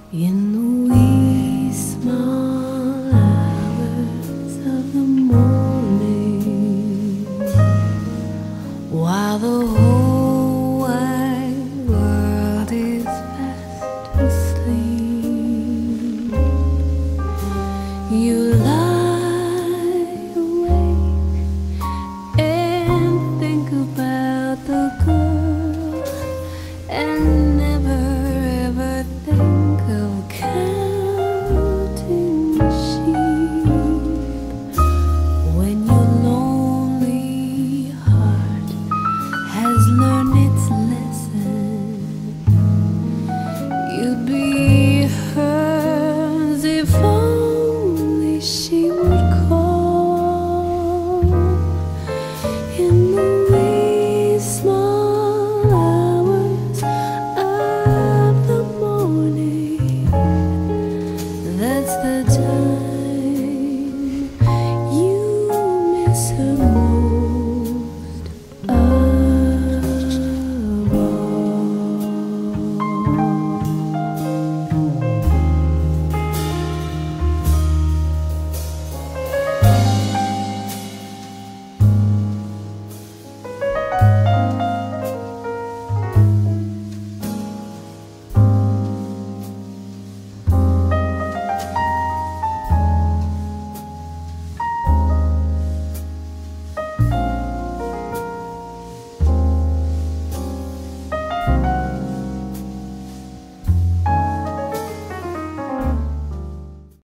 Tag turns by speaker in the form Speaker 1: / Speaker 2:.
Speaker 1: In the wee small hours of the morning, while the whole wide world is fast asleep, you lie awake and think about the girl and never ever think of counting sheep. When your lonely heart has learned its lesson, you'd be